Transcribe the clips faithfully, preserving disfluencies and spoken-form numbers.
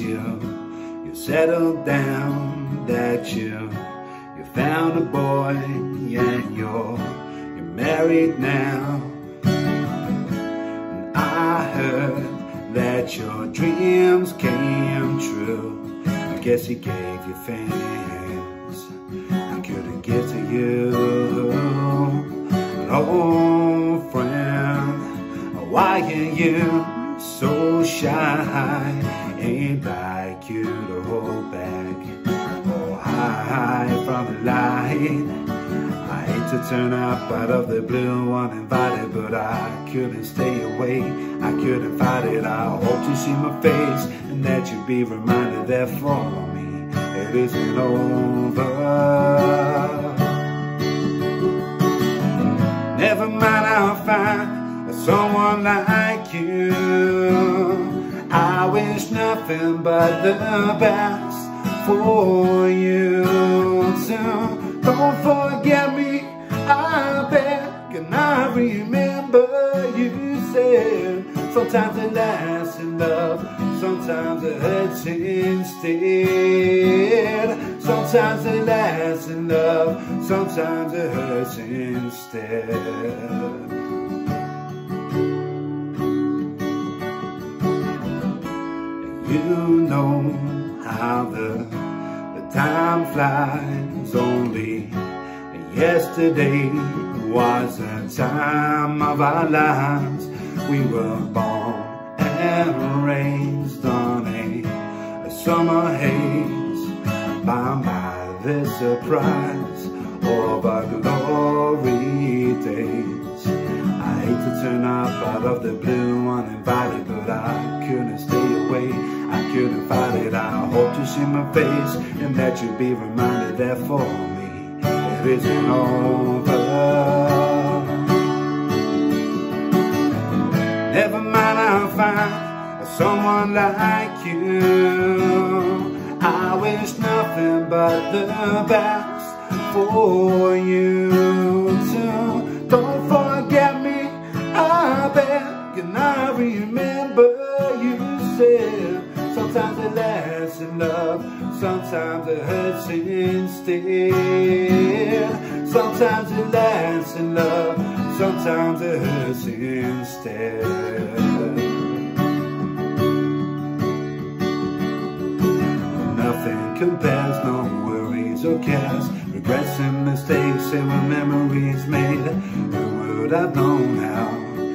you, you settled down, that you, you found a boy, and you're, you're married now. And I heard that your dreams came true. I guess he gave you things I couldn't give to you. An old friend, why are you so shy? Ain't like you to hold back or hide from the light. I hate to turn up out of the blue uninvited, but I couldn't stay away, I couldn't fight it. I hope to see my face and that you'd be reminded that for me it isn't over. Never mind, I'll find someone like you. I wish nothing but the best for you. So don't forget me, I beg. And I remember you said sometimes it lasts in love, sometimes it hurts instead. Sometimes it lasts in love, sometimes it hurts instead. You know how the, the time flies. Only yesterday was the time of our lives. We were born and raised on a, a summer haze, bound by the surprise of our glory days. I hate to turn up out of the blue uninvited, but I couldn't stay away, I couldn't fight it. I hope to see my face and that you'd be reminded that for me it isn't over. Never mind, I'll find someone like you. I wish nothing but the best for you too. Don't forget me, I beg. And I remember you said sometimes it lasts in love, sometimes it hurts instead. Sometimes it lasts in love, sometimes it hurts instead. Nothing compares, no worries or cares, regrets and mistakes and when memories made. Who would have known how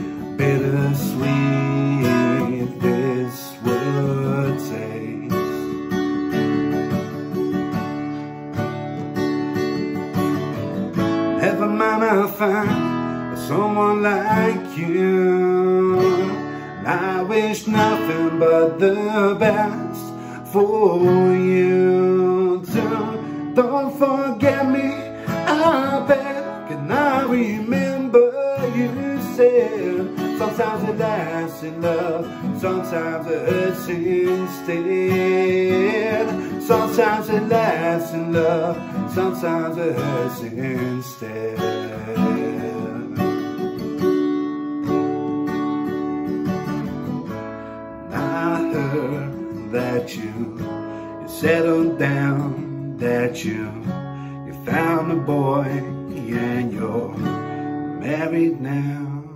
bittersweet this would taste? Never mind, I'll find someone like you. I wish nothing but the best for you too. Don't forget me, I beg. And I remember you said sometimes it lasts in love, sometimes it hurts instead. Sometimes it lasts in love, sometimes it hurts instead. I heard that you, you settled down, that you, you found a boy, and you're married now.